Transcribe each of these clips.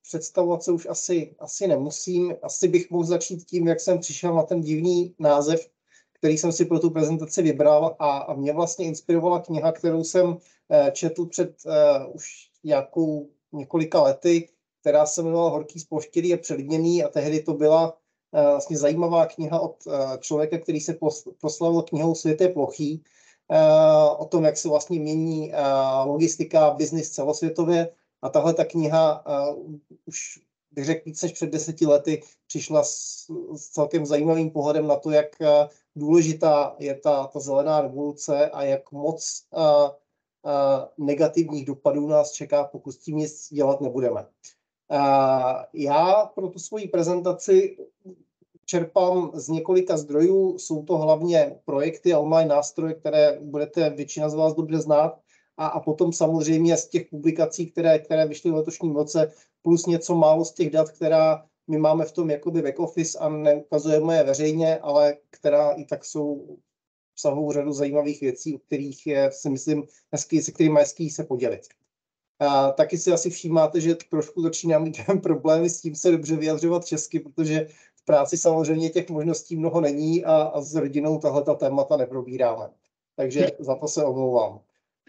představovat se už asi nemusím. Asi bych mohl začít tím, jak jsem přišel na ten divný název, který jsem si pro tu prezentaci vybral a mě vlastně inspirovala kniha, kterou jsem četl před už několika lety, která se jmenovala Horký, sploštělý a přelidněný, a tehdy to byla vlastně zajímavá kniha od člověka, který se proslavil knihou Svět je plochý, o tom, jak se vlastně mění logistika, biznis celosvětově. A tahle ta kniha už bych řekl víc než před 10 lety přišla s celkem zajímavým pohledem na to, jak důležitá je ta zelená revoluce a jak moc negativních dopadů nás čeká, pokud s tím nic dělat nebudeme. Já pro tu svoji prezentaci čerpám z několika zdrojů. Jsou to hlavně projekty a online nástroje, které budete většina z vás dobře znát, a potom samozřejmě z těch publikací, které vyšly v letošním roce, plus něco málo z těch dat, která my máme v tom jakoby back office a neukazujeme je veřejně, ale která i tak obsahují řadu zajímavých věcí, o kterých si myslím, se kterými hezký se podělit. Taky si asi všímáte, že trošku začínám mít problémy s tím se dobře vyjadřovat česky, protože v práci samozřejmě těch možností mnoho není a s rodinou tahleta témata neprobíráme. Takže za to se omlouvám.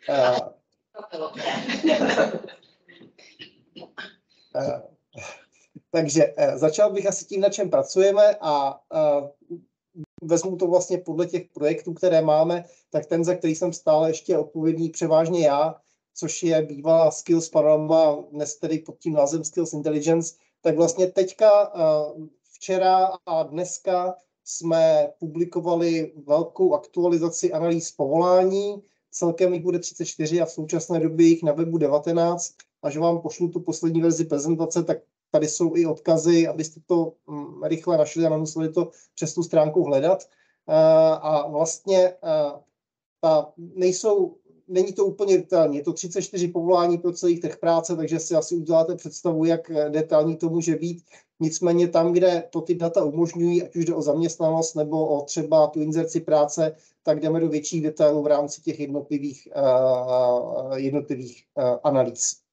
Takže začal bych asi tím, na čem pracujeme, a vezmu to vlastně podle těch projektů, které máme, tak ten, za který jsem stále ještě odpovědný převážně já, což je bývalá Skills Panorama, dnes tedy pod tím názvem Skills Intelligence, tak vlastně teďka, včera a dneska jsme publikovali velkou aktualizaci analýz povolání. Celkem jich bude 34 a v současné době jich na webu 19. Až vám pošlu tu poslední verzi prezentace, tak tady jsou i odkazy, abyste to rychle našli a nemuseli to přes tu stránku hledat. A vlastně není to úplně detailní. Je to 34 povolání pro celý trh práce, takže si asi uděláte představu, jak detailní to může být. Nicméně tam, kde to ty data umožňují, ať už jde o zaměstnanost nebo o třeba tu inzerci práce, tak jdeme do větších detailů v rámci těch jednotlivých analýz.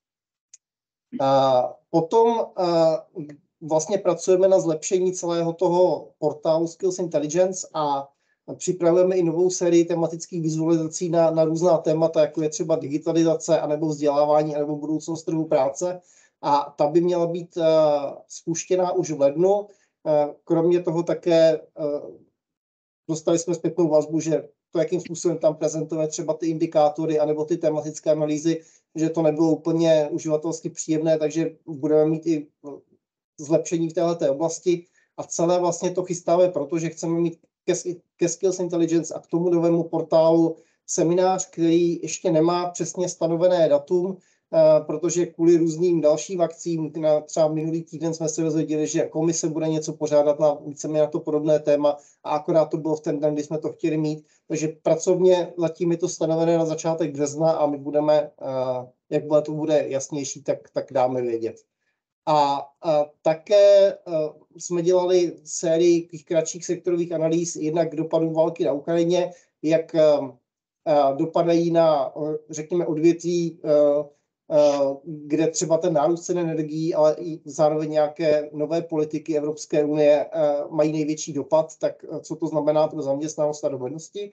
Potom vlastně pracujeme na zlepšení celého toho portálu Skills Intelligence a připravujeme i novou sérii tematických vizualizací na různá témata, jako je třeba digitalizace, anebo vzdělávání, anebo budoucnost trhu práce. A ta by měla být spuštěná už v lednu. Kromě toho také dostali jsme zpětnou vazbu, že to, jakým způsobem tam prezentujeme třeba ty indikátory anebo ty tematické analýzy, že to nebylo úplně uživatelsky příjemné, takže budeme mít i zlepšení v této oblasti. A celé vlastně to chystáme, protože chceme mít ke Skills Intelligence a k tomu novému portálu seminář, který ještě nemá přesně stanovené datum, protože kvůli různým dalším akcím, třeba minulý týden jsme se dozvěděli, že komise bude něco pořádat na víceméně na to podobné téma, a akorát to bylo v ten den, kdy jsme to chtěli mít. Takže pracovně zatím je to stanovené na začátek března a my budeme, jak to bude jasnější, tak dáme vědět. A také jsme dělali sérii kratších sektorových analýz, jednak dopadů války na Ukrajině, jak dopadají na, řekněme, odvětví, kde třeba ten nárůst cen energií, ale i zároveň nějaké nové politiky Evropské unie mají největší dopad, tak co to znamená pro zaměstnanost a dovednosti.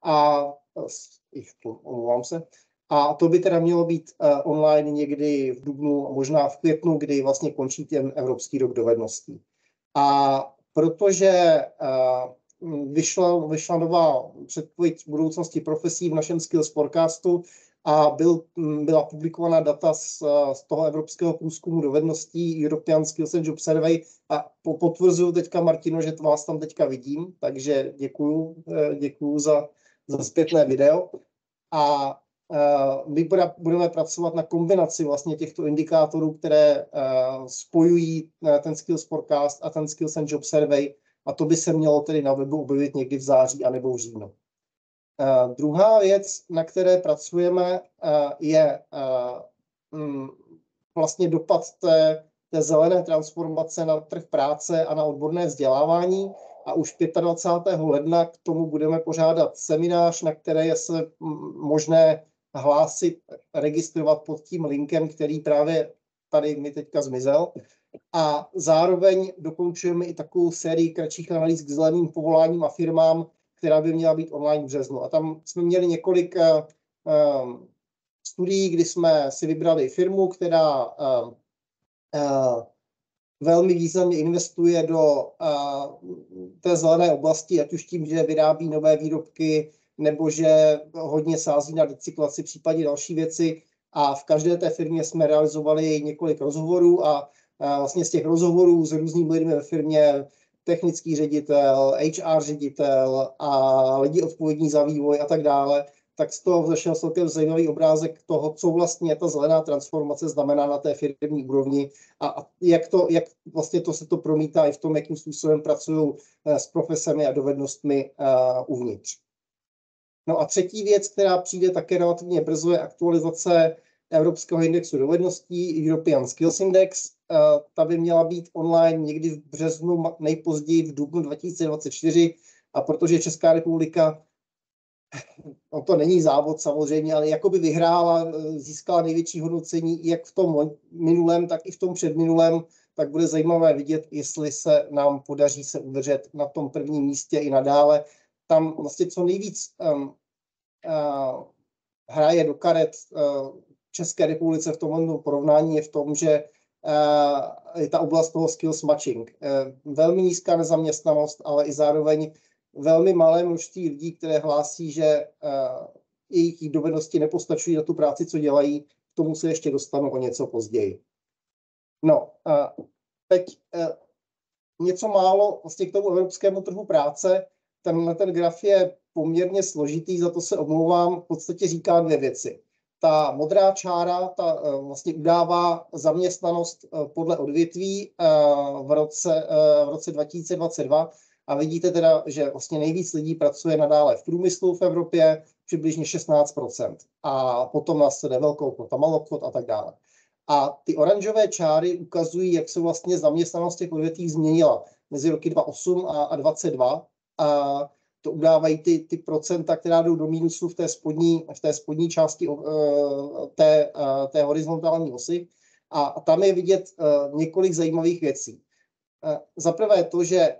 Omlouvám se. A to by teda mělo být online někdy v dubnu, možná v květnu, kdy vlastně končí ten Evropský rok dovedností. A protože vyšla nová předpověď budoucnosti profesí v našem Skills Forecastu a byla publikovaná data z toho evropského průzkumu dovedností European Skills and Job Survey, a potvrzuju teďka, Martino, že vás tam teďka vidím, takže děkuju za zpětné video. A my budeme pracovat na kombinaci vlastně těchto indikátorů, které spojují ten Skills Forecast a ten Skills and Job Survey, a to by se mělo tedy na webu objevit někdy v září anebo v říjnu. Druhá věc, na které pracujeme, je vlastně dopad té zelené transformace na trh práce a na odborné vzdělávání. A už 25. ledna k tomu budeme pořádat seminář, na které je se možné hlásit, registrovat pod tím linkem, který právě tady mi teďka zmizel. A zároveň dokončujeme i takovou sérii kratších analýz k zeleným povoláním a firmám, která by měla být online v březnu. A tam jsme měli několik studií, kdy jsme si vybrali firmu, která velmi významně investuje do té zelené oblasti, ať už tím, že vyrábí nové výrobky, nebo že hodně sází na recyklaci, případně další věci. A v každé té firmě jsme realizovali několik rozhovorů a vlastně z těch rozhovorů s různými lidmi ve firmě, technický ředitel, HR ředitel a lidi odpovědní za vývoj a tak dále, tak z toho vzešel celkem zajímavý obrázek toho, co vlastně ta zelená transformace znamená na té firmní úrovni a jak vlastně se to promítá i v tom, jakým způsobem pracují s profesemi a dovednostmi uvnitř. No a třetí věc, která přijde také relativně brzo, je aktualizace Evropského indexu dovedností, European Skills Index. Ta by měla být online někdy v březnu, nejpozději v dubnu 2024. A protože Česká republika, no to není závod samozřejmě, ale jakoby vyhrála, získala největší hodnocení jak v tom minulém, tak i v tom předminulém, tak bude zajímavé vidět, jestli se nám podaří se udržet na tom prvním místě i nadále. Tam vlastně co nejvíc hraje do karet České republice v tomhle porovnání je v tom, že je ta oblast toho skills matching. Velmi nízká nezaměstnanost, ale i zároveň velmi malé množství lidí, které hlásí, že jejich dovednosti nepostačují na tu práci, co dělají. K tomu se ještě dostanu o něco později. No, teď něco málo vlastně k tomu evropskému trhu práce. Ten graf je poměrně složitý, za to se omlouvám, v podstatě říká dvě věci. Ta modrá čára vlastně udává zaměstnanost podle odvětví v roce 2022 a vidíte teda, že vlastně nejvíc lidí pracuje nadále v průmyslu v Evropě, přibližně 16%. A potom následuje velkoobchod a maloobchod a tak dále. A ty oranžové čáry ukazují, jak se vlastně zaměstnanost těch odvětví změnila mezi roky 2008 a 2022. A to udávají ty procenta, která jdou do mínusu v té spodní části té horizontální osy. A tam je vidět několik zajímavých věcí. Za prvé to, že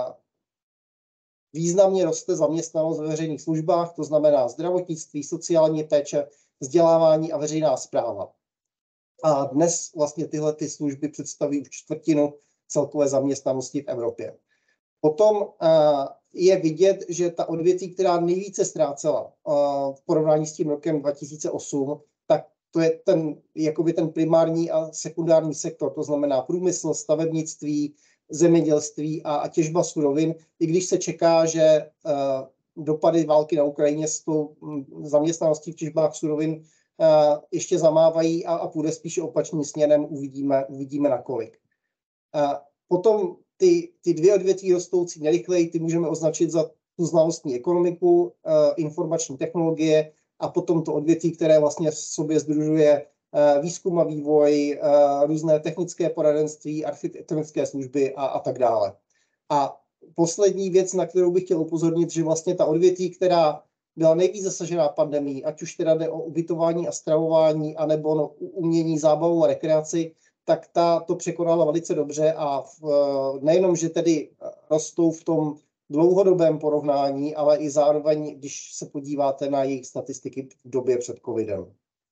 významně roste zaměstnanost ve veřejných službách, to znamená zdravotnictví, sociální péče, vzdělávání a veřejná správa. A dnes vlastně tyhle ty služby představují už čtvrtinu celkové zaměstnanosti v Evropě. Potom je vidět, že ta odvětví, která nejvíce ztrácela v porovnání s tím rokem 2008, tak to je ten primární a sekundární sektor, to znamená průmysl, stavebnictví, zemědělství a těžba surovin, i když se čeká, že dopady války na Ukrajině s tou zaměstnaností v těžbách surovin ještě zamávají a půjde spíše opačným směrem, uvidíme nakolik. Potom ty dvě odvětví rostoucí nejrychleji, ty můžeme označit za tu znalostní ekonomiku, informační technologie a potom to odvětví, které vlastně v sobě sdružuje výzkum a vývoj, různé technické poradenství, architektonické služby a tak dále. A poslední věc, na kterou bych chtěl upozornit, že vlastně ta odvětví, která byla nejvíc zasažená pandemií, ať už teda jde o ubytování a stravování, anebo umění, zábavu a rekreaci, tak ta to překonala velice dobře a nejenom, že tedy rostou v tom dlouhodobém porovnání, ale i zároveň, když se podíváte na jejich statistiky v době před covidem.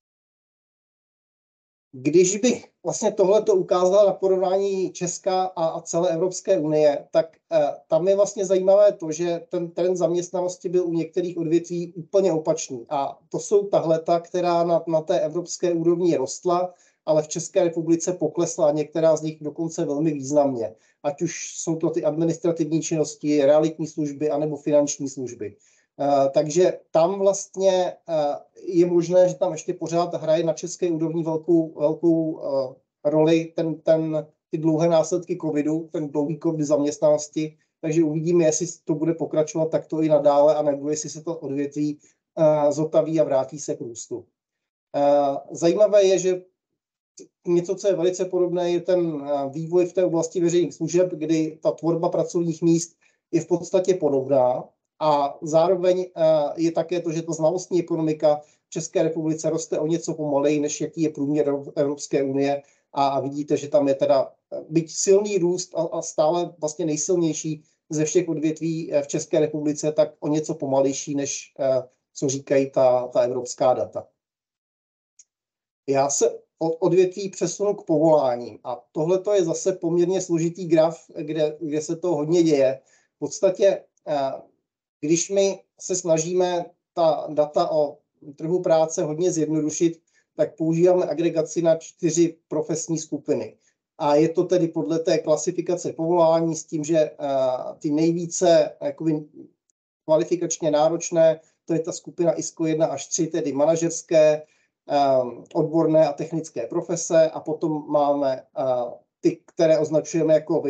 Když bych vlastně tohleto ukázal na porovnání Česka a celé Evropské unie, tak tam je vlastně zajímavé to, že ten trend zaměstnanosti byl u některých odvětví úplně opačný. A to jsou tahleta, která na té evropské úrovni rostla, ale v České republice poklesla a některá z nich dokonce velmi významně. Ať už jsou to ty administrativní činnosti, realitní služby anebo finanční služby. Takže tam vlastně je možné, že tam ještě pořád hraje na české úrovni velkou roli ty dlouhé následky covidu, ten dlouhý covid zaměstnanosti. Takže uvidíme, jestli to bude pokračovat takto i nadále, anebo jestli se to odvětví zotaví a vrátí se k růstu. Zajímavé je, že něco, co je velice podobné, je ten vývoj v té oblasti veřejných služeb, kdy ta tvorba pracovních míst je v podstatě podobná a zároveň je také to, že ta znalostní ekonomika v České republice roste o něco pomaleji, než jaký je průměr Evropské unie. a vidíte, že tam je teda byť silný růst a stále vlastně nejsilnější ze všech odvětví v České republice, tak o něco pomalejší, než co říkají ta evropská data. Já se od odvětví přesunu k povoláním a tohle je zase poměrně složitý graf, kde se to hodně děje. V podstatě, když my se snažíme ta data o trhu práce hodně zjednodušit, tak používáme agregaci na 4 profesní skupiny. A je to tedy podle té klasifikace povolání s tím, že ty nejvíce kvalifikačně náročné, to je ta skupina ISCO 1 až 3, tedy manažerské, odborné a technické profese, a potom máme ty, které označujeme jako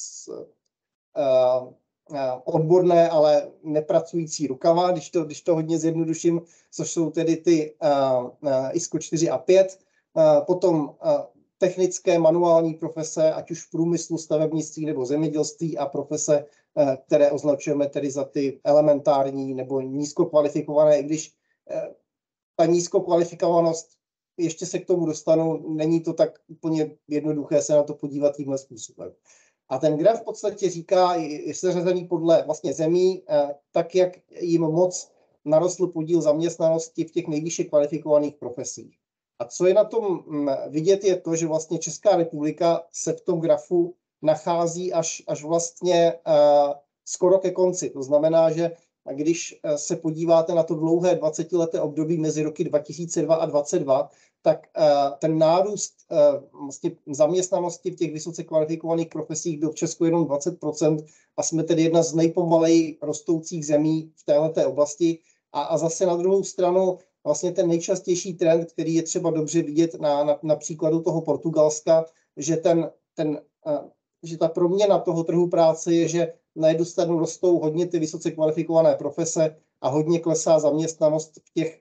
odborné, ale nepracující rukama, když to hodně zjednoduším, což jsou tedy ty ISCO 4 a 5, potom technické manuální profese, ať už v průmyslu, stavebnictví nebo zemědělství, a profese, které označujeme tedy za ty elementární nebo nízkokvalifikované, i když ta nízkokvalifikovanost, ještě se k tomu dostanu, není to tak úplně jednoduché se na to podívat tímhle způsobem. A ten graf v podstatě říká, je seřazený podle vlastně zemí, tak jak jim moc narostl podíl zaměstnanosti v těch nejvýše kvalifikovaných profesích. A co je na tom vidět, je to, že vlastně Česká republika se v tom grafu nachází až vlastně skoro ke konci. To znamená, že když se podíváte na to dlouhé 20leté období mezi roky 2002 a 2022, tak ten nárůst vlastně zaměstnanosti v těch vysoce kvalifikovaných profesích byl v Česku jenom 20% a jsme tedy jedna z nejpomaleji rostoucích zemí v téhleté oblasti. A zase na druhou stranu vlastně ten nejčastější trend, který je třeba dobře vidět na příkladu toho Portugalska, že že ta proměna toho trhu práce je, že na jednu stranu rostou hodně ty vysoce kvalifikované profese a hodně klesá zaměstnanost v těch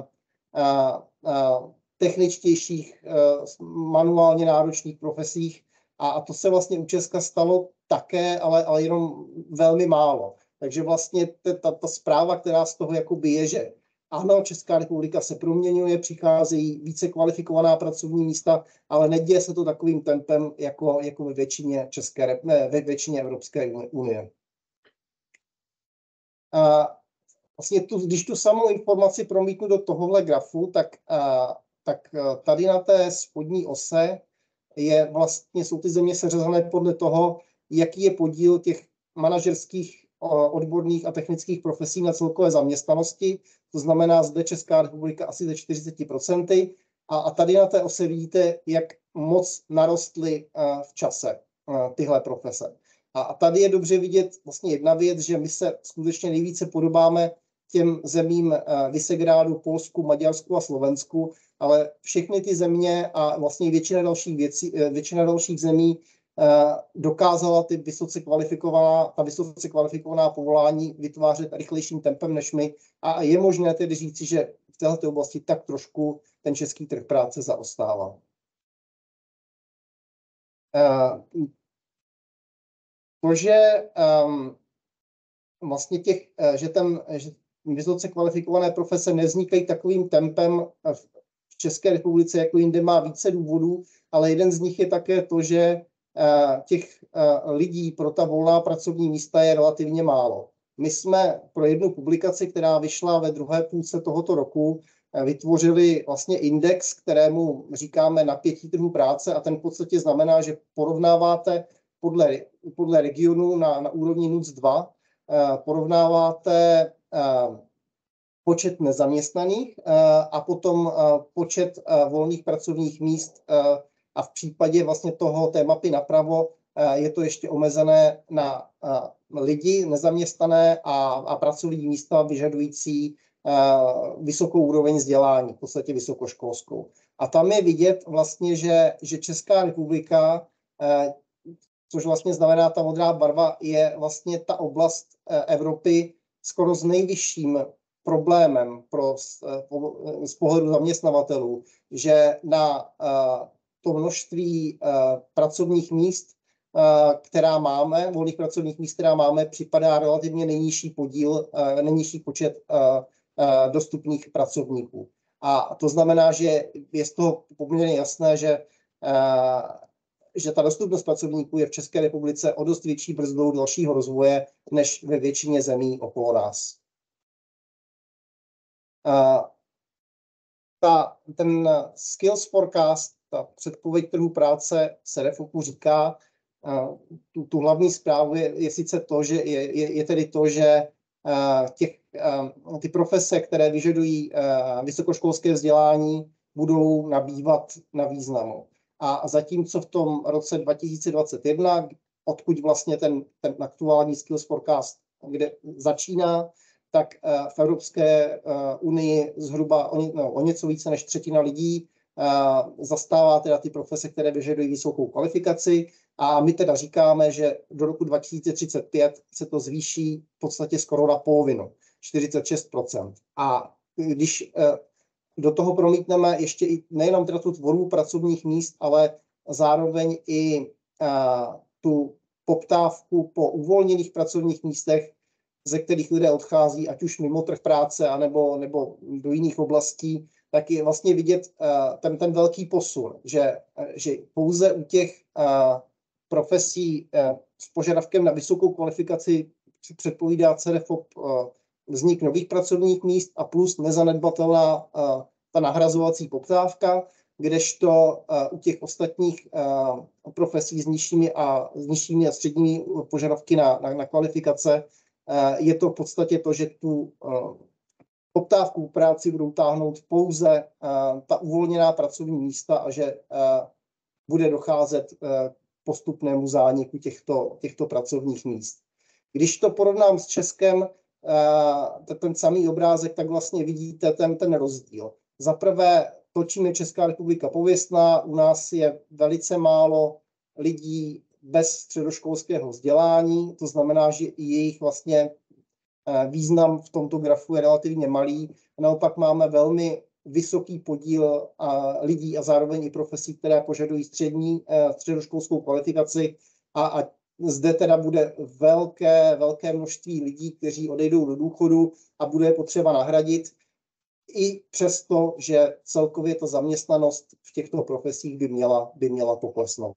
techničtějších, manuálně náročných profesích. A to se vlastně u Česka stalo také, ale jenom velmi málo. Takže vlastně ta zpráva, která z toho jakoby je, že ano, Česká republika se proměňuje, přicházejí více kvalifikovaná pracovní místa, ale neděje se to takovým tempem, jako ve většině ve většině Evropské unie. Vlastně když tu samou informaci promítnu do tohohle grafu, tak tady na té spodní ose jsou ty země seřazené podle toho, jaký je podíl těch manažerských, odborných a technických profesí na celkové zaměstnanosti. To znamená, zde Česká republika asi ze 40%. A tady na té ose vidíte, jak moc narostly v čase tyhle profese. A tady je dobře vidět vlastně jedna věc, že my se skutečně nejvíce podobáme těm zemím Visegrádu, Polsku, Maďarsku a Slovensku, ale všechny ty země a vlastně většina dalších zemí dokázala ta vysoce kvalifikovaná povolání vytvářet rychlejším tempem než my. A je možné tedy říci, že v této oblasti tak trošku ten český trh práce zaostává. To, že vlastně že vysoce kvalifikované profese nevznikají takovým tempem v České republice jako jinde, má více důvodů, ale jeden z nich je také to, že těch lidí pro ta volná pracovní místa je relativně málo. My jsme pro jednu publikaci, která vyšla ve druhé půlce tohoto roku, vytvořili vlastně index, kterému říkáme napětí trhu práce, a ten v podstatě znamená, že porovnáváte podle regionu na úrovni NUTS 2, porovnáváte počet nezaměstnaných a potom počet volných pracovních míst, a v případě vlastně té mapy napravo je to ještě omezené na lidi nezaměstnané a pracovní místa vyžadující vysokou úroveň vzdělání, v podstatě vysokoškolskou. A tam je vidět vlastně, že Česká republika, což vlastně znamená ta modrá barva, je vlastně ta oblast Evropy skoro s nejvyšším problémem z pohledu zaměstnavatelů, že na to množství pracovních míst, která máme, volných pracovních míst, která máme, připadá relativně nejnižší počet dostupných pracovníků. A to znamená, že je z toho poměrně jasné, že že ta dostupnost pracovníků je v České republice o dost větší brzdou dalšího rozvoje než ve většině zemí okolo nás. Ten skills forecast, ta předpověď trhu práce SEDEFOPu říká, tu hlavní zprávu je sice to, že je tedy to, že ty profese, které vyžadují vysokoškolské vzdělání, budou nabývat na významu. A zatímco v tom roce 2021, odkud vlastně ten aktuální skills forecast, kde začíná, tak v Evropské unii zhruba o něco více než třetina lidí zastává teda ty profese, které vyžadují vysokou kvalifikaci, a my teda říkáme, že do roku 2035 se to zvýší v podstatě skoro na polovinu, 46%. A když do toho promítneme ještě i nejenom teda tu tvorbu pracovních míst, ale zároveň i tu poptávku po uvolněných pracovních místech, ze kterých lidé odchází, ať už mimo trh práce, nebo do jiných oblastí, tak je vlastně vidět ten velký posun, že pouze u těch profesí s požadavkem na vysokou kvalifikaci předpovídá CEDEFOP vznik nových pracovních míst a plus nezanedbatelná ta nahrazovací poptávka, kdežto u těch ostatních profesí s nižšími a středními požadavky na kvalifikace je to v podstatě to, že tu poptávku práci budou táhnout pouze ta uvolněná pracovní místa a že bude docházet k postupnému zániku těchto pracovních míst. Když to porovnám s Českem, ten samý obrázek, tak vlastně vidíte ten rozdíl. Za prvé, to, čím je Česká republika pověstná, u nás je velice málo lidí bez středoškolského vzdělání, to znamená, že i jejich vlastně význam v tomto grafu je relativně malý. Naopak máme velmi vysoký podíl lidí a zároveň i profesí, které požadují středoškolskou kvalifikaci a zde teda bude velké množství lidí, kteří odejdou do důchodu a bude je potřeba nahradit, i přesto, že celkově ta zaměstnanost v těchto profesích by měla poklesnout.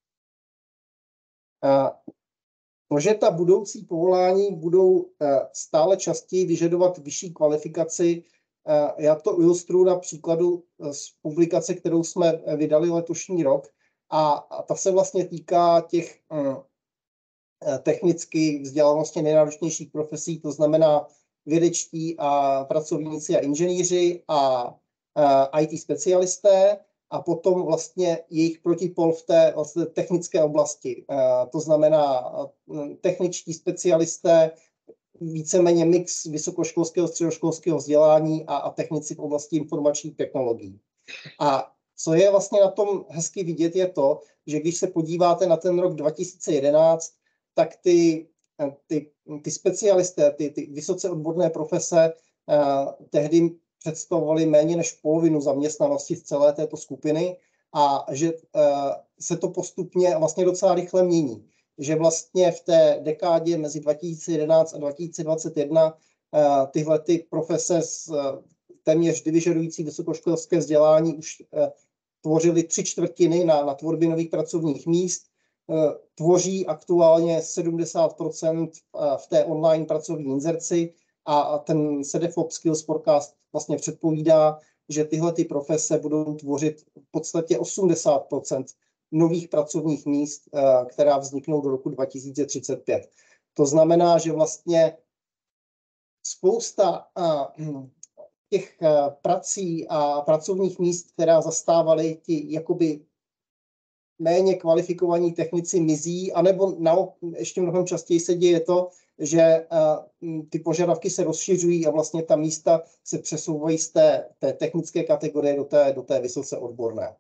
To, že ta budoucí povolání budou stále častěji vyžadovat vyšší kvalifikaci, já to ilustruju na příkladu z publikace, kterou jsme vydali letošní rok, a ta se vlastně týká těch technicky vzdělanostně nejnáročnějších profesí, to znamená vědečtí a pracovníci a inženýři a IT specialisté, a potom vlastně jejich protipol v té vlastně technické oblasti. To znamená techničtí specialisté, víceméně mix vysokoškolského, středoškolského vzdělání a technici v oblasti informačních technologií. A co je vlastně na tom hezky vidět, je to, že když se podíváte na ten rok 2011, tak ty specialisté, ty vysoce odborné profese tehdy představovaly méně než polovinu zaměstnanosti z celé této skupiny a že se to postupně vlastně docela rychle mění. Že vlastně v té dekádě mezi 2011 a 2021 tyhle ty profese s téměř vždy vyžadující vysokoškolské vzdělání už tvořily 3/4 na tvorbě nových pracovních míst. Tvoří aktuálně 70% v té online pracovní inzerci a ten SEDEFOP Skills Forecast vlastně předpovídá, že tyhle ty profese budou tvořit v podstatě 80% nových pracovních míst, která vzniknou do roku 2035. To znamená, že vlastně spousta těch prací a pracovních míst, která zastávali ti jakoby méně kvalifikovaní technici, mizí, anebo ještě mnohem častěji se děje to, že ty požadavky se rozšiřují a vlastně ta místa se přesouvají z té technické kategorie do té vysoce odborné.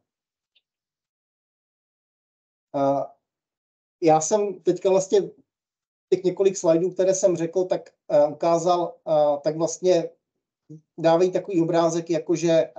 Já jsem teďka vlastně těch několik slajdů, které jsem řekl, tak ukázal, tak vlastně dávají takový obrázek, jakože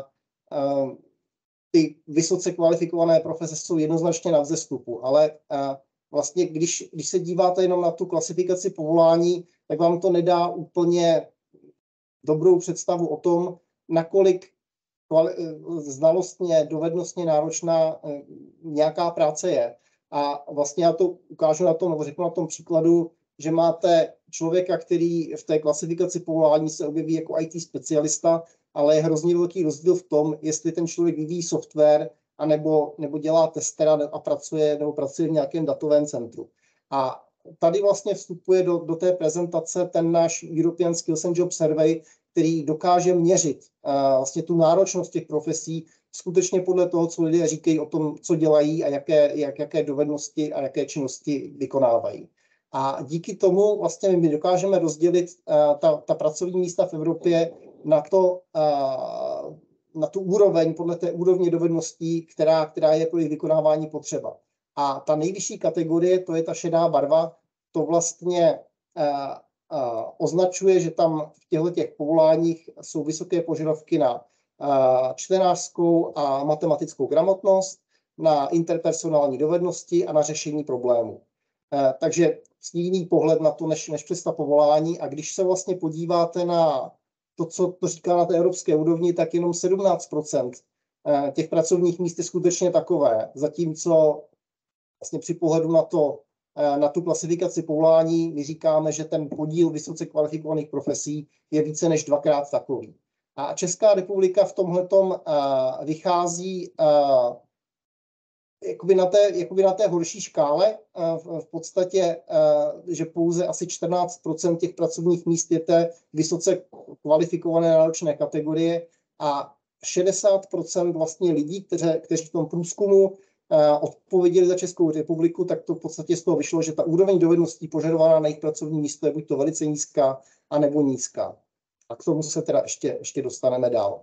ty vysoce kvalifikované profese jsou jednoznačně na vzestupu, ale vlastně když se díváte jenom na tu klasifikaci povolání, tak vám to nedá úplně dobrou představu o tom, nakolik znalostně, dovednostně náročná nějaká práce je. A vlastně já to ukážu na tom, nebo řeknu na tom příkladu, že máte člověka, který v té klasifikaci povolání se objeví jako IT specialista, ale je hrozně velký rozdíl v tom, jestli ten člověk vyvíjí software, nebo dělá testera a pracuje v nějakém datovém centru. A tady vlastně vstupuje do té prezentace ten náš European Skills and Job Survey, který dokáže měřit vlastně tu náročnost těch profesí skutečně podle toho, co lidé říkají o tom, co dělají a jaké dovednosti a jaké činnosti vykonávají. A díky tomu vlastně my dokážeme rozdělit ta pracovní místa v Evropě na tu úroveň, podle té úrovně dovedností, která je pro jejich vykonávání potřeba. A ta nejvyšší kategorie, to je ta šedá barva, to vlastně označuje, že tam v těchto povoláních jsou vysoké požadavky na čtenářskou a matematickou gramotnost, na interpersonální dovednosti a na řešení problémů. Takže jiný pohled na to, než přes ta povolání. A když se vlastně podíváte na to, co to říká na té evropské úrovni, tak jenom 17% těch pracovních míst je skutečně takové. Zatímco vlastně při pohledu na tu klasifikaci povolání my říkáme, že ten podíl vysoce kvalifikovaných profesí je více než 2x takový. A Česká republika v tomhletom vychází jakoby na té horší škále, v podstatě, že pouze asi 14% těch pracovních míst je té vysoce kvalifikované náročné kategorie a 60% vlastně lidí, kteří v tom průzkumu odpověděli za Českou republiku, tak to v podstatě z toho vyšlo, že ta úroveň dovedností požadovaná na jejich pracovní místo je buď to velice nízká, anebo nízká. A k tomu se teda ještě dostaneme dál.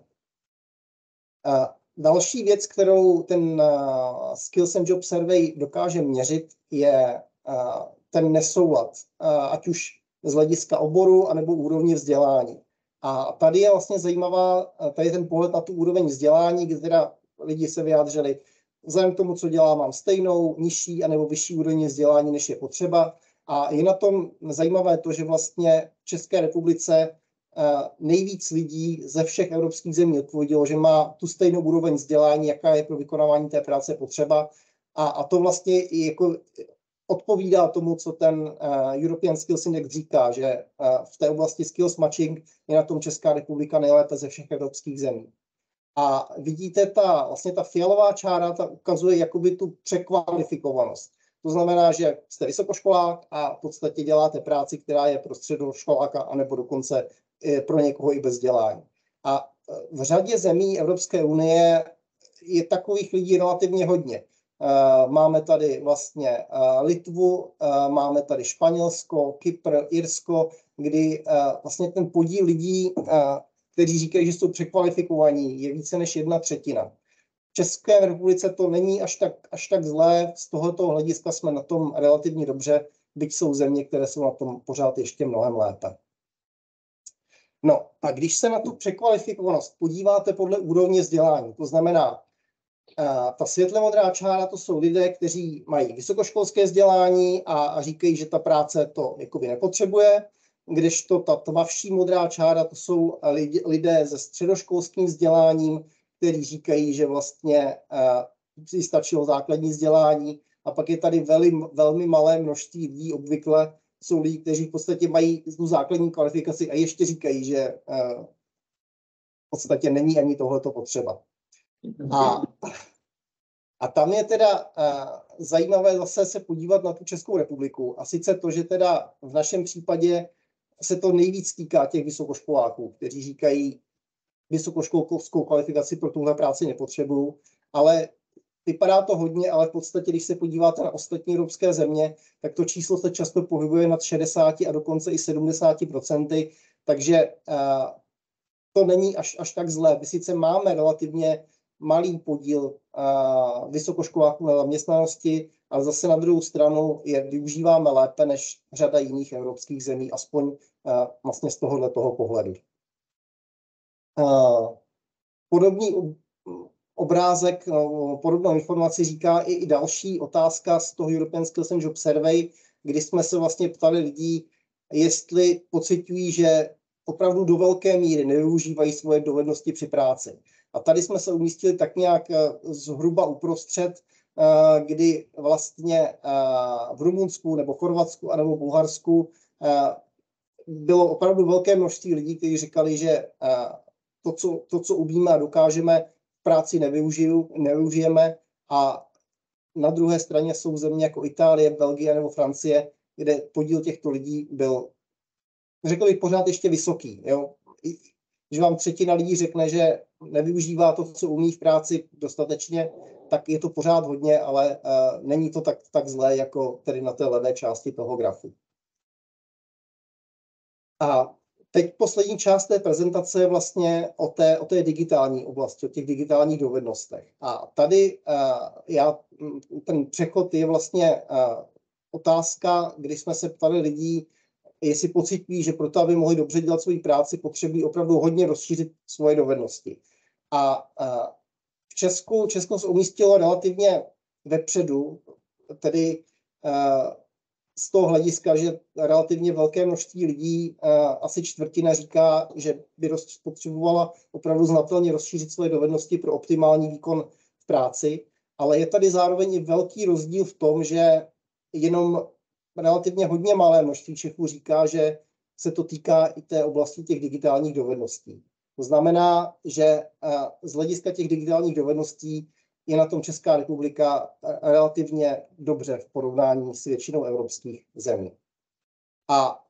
Další věc, kterou ten Skills and Job Survey dokáže měřit, je ten nesoulad, ať už z hlediska oboru, anebo úrovně vzdělání. A tady je vlastně zajímavá, tady je ten pohled na tu úroveň vzdělání, kde teda lidi se vyjádřili, vzhledem k tomu, co dělám, mám stejnou, nižší anebo vyšší úroveň vzdělání, než je potřeba. A je na tom zajímavé to, že vlastně v České republice nejvíc lidí ze všech evropských zemí odpovědělo, že má tu stejnou úroveň vzdělání, jaká je pro vykonávání té práce potřeba. A to vlastně jako odpovídá tomu, co ten European Skills Index říká, že v té oblasti skills matching je na tom Česká republika nejlépe ze všech evropských zemí. A vidíte, ta fialová čára, ta ukazuje jakoby tu překvalifikovanost. To znamená, že jste vysokoškolák a v podstatě děláte práci, která je pro středoškoláka, anebo dokonce pro někoho i bez vzdělání. A v řadě zemí Evropské unie je takových lidí relativně hodně. Máme tady vlastně Litvu, máme tady Španělsko, Kypr, Irsko, kdy vlastně ten podíl lidí, kteří říkají, že jsou překvalifikovaní, je více než 1/3. V České republice to není až tak zlé, z tohoto hlediska jsme na tom relativně dobře, byť jsou země, které jsou na tom pořád ještě mnohem lépe. No a když se na tu překvalifikovanost podíváte podle úrovně vzdělání, to znamená, ta světle modrá čára, to jsou lidé, kteří mají vysokoškolské vzdělání a říkají, že ta práce to jakoby nepotřebuje, kdežto ta tmavší modrá čára, to jsou lidé se středoškolským vzděláním, kteří říkají, že vlastně si stačilo základní vzdělání. A pak je tady velmi malé množství lidí, obvykle jsou lidi, kteří v podstatě mají tu základní kvalifikaci a ještě říkají, že v podstatě není ani tohleto potřeba. A tam je teda zajímavé zase se podívat na tu Českou republiku. A sice to, že teda v našem případě se to nejvíc týká těch vysokoškoláků, kteří říkají, vysokoškolskou kvalifikaci pro tuhle práci nepotřebuju, ale vypadá to hodně, ale v podstatě, když se podíváte na ostatní evropské země, tak to číslo se často pohybuje nad 60 a dokonce i 70%, takže to není až tak zlé. My sice máme relativně malý podíl vysokoškoláků na zaměstnanosti, ale zase na druhou stranu je využíváme lépe než řada jiných evropských zemí, aspoň vlastně z tohoto pohledu. Podobný obrázek, podobnou informaci říká i další otázka z toho European Skills and Job Survey, kdy jsme se vlastně ptali lidí, jestli pociťují, že opravdu do velké míry nevyužívají svoje dovednosti při práci. A tady jsme se umístili tak nějak zhruba uprostřed, kdy vlastně v Rumunsku nebo Chorvatsku nebo Bulharsku bylo opravdu velké množství lidí, kteří říkali, že to, co umíme a dokážeme, v práci nevyužijeme. A na druhé straně jsou země jako Itálie, Belgie nebo Francie, kde podíl těchto lidí byl, řekl bych, pořád ještě vysoký. Jo? Když vám třetina lidí řekne, že nevyužívá to, co umí v práci dostatečně, tak je to pořád hodně, ale není to tak zlé, jako tedy na té levé části toho grafu. A teď poslední část té prezentace je vlastně o té digitální oblasti, o těch digitálních dovednostech. A tady ten přechod je vlastně otázka, kdy jsme se ptali lidí, jestli pocitují, že proto, aby mohli dobře dělat svou práci, potřebují opravdu hodně rozšířit svoje dovednosti. A v Česko se umístilo relativně vepředu, tedy z toho hlediska, že relativně velké množství lidí, asi čtvrtina, říká, že by potřebovala opravdu znatelně rozšířit svoje dovednosti pro optimální výkon v práci, ale je tady zároveň i velký rozdíl v tom, že jenom relativně hodně malé množství Čechů říká, že se to týká i té oblasti těch digitálních dovedností. To znamená, že z hlediska těch digitálních dovedností je na tom Česká republika relativně dobře v porovnání s většinou evropských zemí. A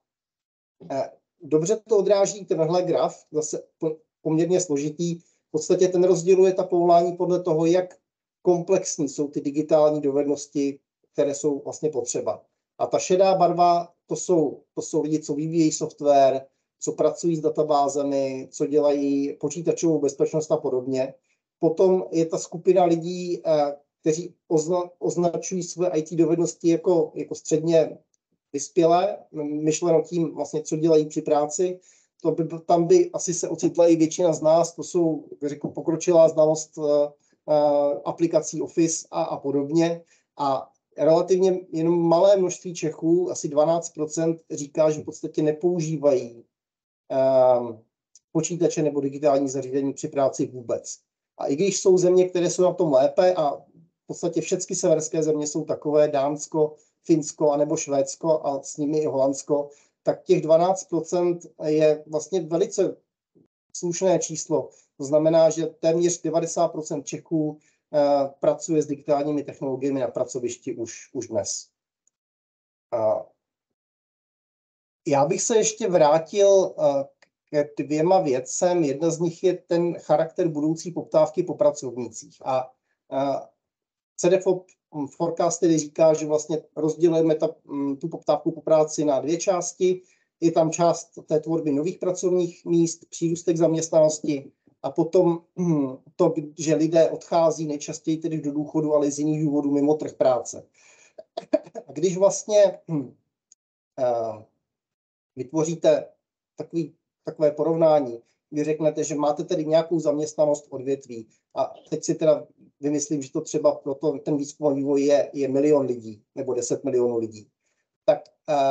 dobře to odráží tenhle graf, zase poměrně složitý. V podstatě ten rozděluje ta povolání podle toho, jak komplexní jsou ty digitální dovednosti, které jsou vlastně potřeba. A ta šedá barva, to jsou lidi, co vyvíjejí software, co pracují s databázemi, co dělají počítačovou bezpečnost a podobně. Potom je ta skupina lidí, kteří označují své IT dovednosti jako středně vyspělé, myšleno tím vlastně, co dělají při práci. Tam by asi se ocitla i většina z nás, to jsou, řekl, pokročilá znalost aplikací Office a podobně. A relativně jenom malé množství Čechů, asi 12%, říká, že v podstatě nepoužívají počítače nebo digitální zařízení při práci vůbec. A i když jsou země, které jsou na tom lépe, a v podstatě všechny severské země jsou takové, Dánsko, Finsko anebo Švédsko a s nimi i Holandsko, tak těch 12% je vlastně velice slušné číslo. To znamená, že téměř 90% Čechů pracuje s digitálními technologiemi na pracovišti už dnes. Já bych se ještě vrátil k dvěma věcem. Jedna z nich je ten charakter budoucí poptávky po pracovnících. A CDFOP forecast tedy říká, že vlastně rozdělujeme tu poptávku po práci na dvě části. Je tam část té tvorby nových pracovních míst, přírůstek zaměstnanosti a potom to, že lidé odchází nejčastěji tedy do důchodu, ale z jiných důvodů mimo trh práce. A když vlastně vytvoříte takové porovnání, kdy řeknete, že máte tedy nějakou zaměstnanost odvětví a teď si teda vymyslím, že to třeba pro ten výzkum a vývoj je 1 milion lidí nebo 10 milionů lidí, tak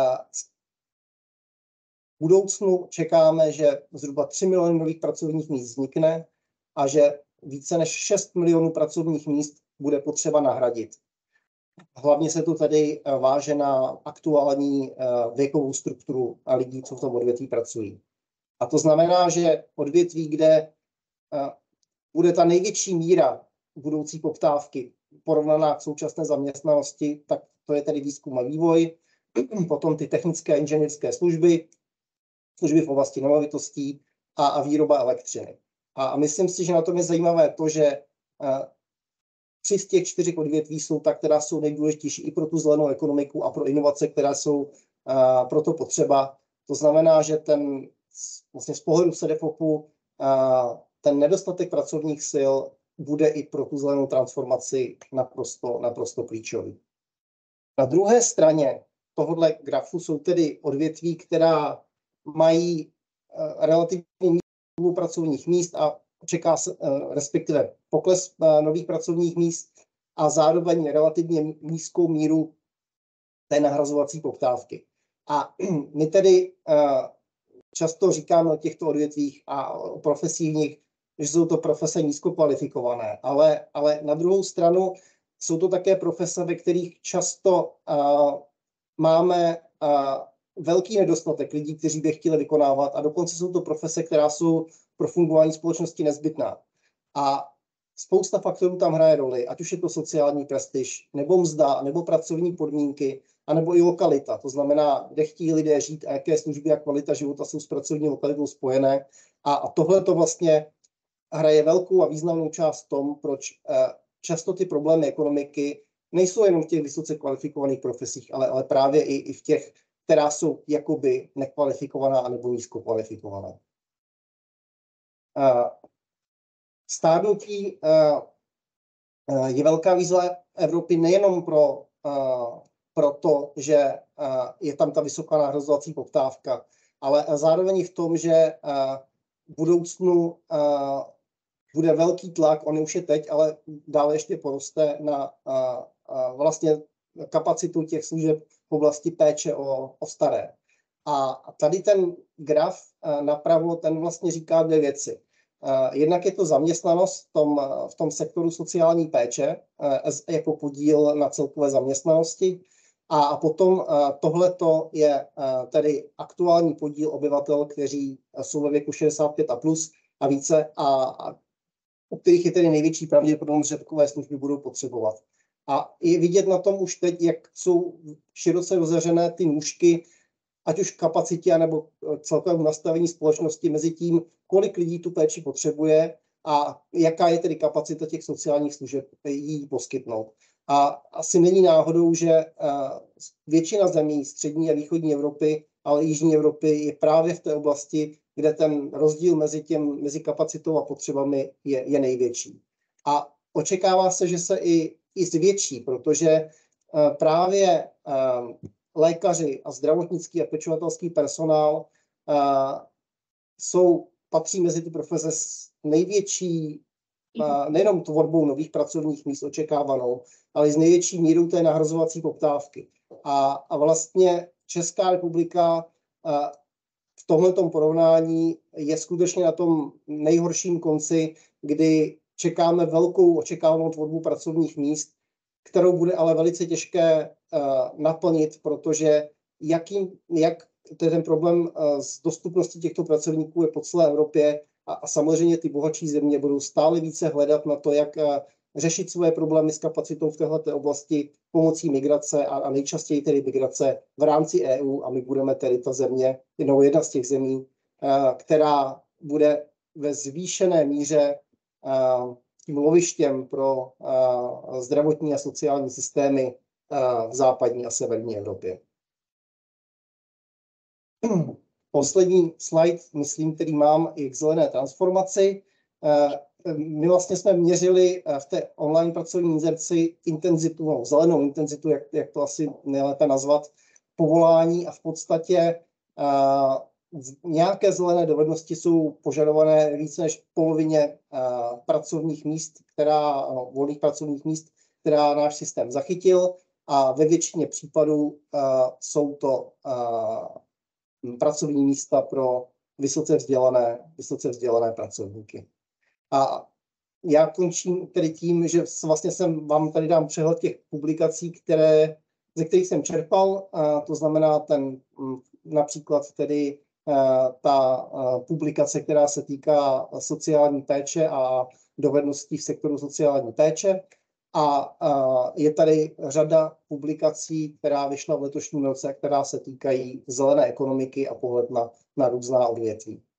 v budoucnu čekáme, že zhruba 3 miliony nových pracovních míst vznikne a že více než 6 milionů pracovních míst bude potřeba nahradit. Hlavně se to tady váže na aktuální věkovou strukturu a lidí, co v tom odvětví pracují. A to znamená, že odvětví, kde bude ta největší míra budoucí poptávky porovnaná k současné zaměstnanosti, tak to je tedy výzkum a vývoj, potom ty technické a inženýrské služby v oblasti nemovitostí a výroba elektřiny. A myslím si, že na tom je zajímavé to, že 3 z těch 4 odvětví jsou ta, která jsou nejdůležitější i pro tu zelenou ekonomiku a pro inovace, které jsou proto potřeba. To znamená, že vlastně z pohledu CDFOPu ten nedostatek pracovních sil bude i pro tu zelenou transformaci naprosto klíčový. Na druhé straně tohohle grafu jsou tedy odvětví, která mají relativně nízkou pracovních míst a čeká se respektive pokles nových pracovních míst a zároveň relativně nízkou míru té nahrazovací poptávky. A my tedy často říkáme o těchto odvětvích a o profesích, že jsou to profese nízkokvalifikované, ale na druhou stranu jsou to také profese, ve kterých často máme velký nedostatek lidí, kteří by chtěli vykonávat, a dokonce jsou to profese, která jsou pro fungování společnosti nezbytná. A spousta faktorů tam hraje roli, ať už je to sociální prestiž, nebo mzda, nebo pracovní podmínky, anebo i lokalita. To znamená, kde chtějí lidé žít a jaké služby a kvalita života jsou s pracovní lokalitou spojené. A tohle to vlastně hraje velkou a významnou část v tom, proč často ty problémy ekonomiky nejsou jenom v těch vysoce kvalifikovaných profesích, ale právě i v těch, která jsou jakoby nekvalifikovaná anebo nízkokvalifikovaná. Stárnutí je velká výzva Evropy nejenom pro to, že je tam ta vysoká nahrazovací poptávka, ale zároveň v tom, že v budoucnu bude velký tlak, on už je teď, ale dále ještě poroste na vlastně kapacitu těch služeb v oblasti péče o staré. A tady ten graf napravo, ten vlastně říká dvě věci. Jednak je to zaměstnanost v tom sektoru sociální péče jako podíl na celkové zaměstnanosti. A potom tohleto je tedy aktuální podíl obyvatel, kteří jsou ve věku 65 a plus a více, a u kterých je tedy největší pravděpodobnost, že takové služby budou potřebovat. A je vidět na tom už teď, jak jsou široce rozeřené ty nůžky, ať už v kapacitě nebo celkovém nastavení společnosti mezi tím, kolik lidí tu péči potřebuje a jaká je tedy kapacita těch sociálních služeb jí poskytnout. A asi není náhodou, že většina zemí střední a východní Evropy, ale i jižní Evropy je právě v té oblasti, kde ten rozdíl mezi kapacitou a potřebami je největší. A očekává se, že se i zvětší, protože právě lékaři a zdravotnický a pečovatelský personál patří mezi ty profese s největší, nejenom tvorbou nových pracovních míst očekávanou, ale i s největší mírou té nahrazovací poptávky. A vlastně Česká republika v tomhletom porovnání je skutečně na tom nejhorším konci, kdy čekáme velkou očekávanou tvorbu pracovních míst, kterou bude ale velice těžké naplnit, protože jak ten problém s dostupností těchto pracovníků je po celé Evropě a samozřejmě ty bohatší země budou stále více hledat na to, jak řešit svoje problémy s kapacitou v této oblasti pomocí migrace a nejčastěji tedy migrace v rámci EU, a my budeme tedy ta země, jedna z těch zemí, která bude ve zvýšené míře tím lovištěm pro zdravotní a sociální systémy v západní a severní Evropě. Poslední slide, myslím, který mám, je k zelené transformaci. My vlastně jsme měřili v té online pracovní inzerci intenzitu, zelenou intenzitu, jak to asi nejlépe nazvat, povolání, a v podstatě nějaké zelené dovednosti jsou požadované více než polovině pracovních míst, volných pracovních míst, která náš systém zachytil, a ve většině případů jsou to pracovní místa pro vysoce vzdělané pracovníky. A já končím tedy tím, že vlastně vám tady dám přehled těch publikací, ze kterých jsem čerpal, to znamená například tedy ta publikace, která se týká sociální péče a dovedností v sektoru sociální péče. A je tady řada publikací, která vyšla v letošním roce, která se týkají zelené ekonomiky a pohled na různá odvětví.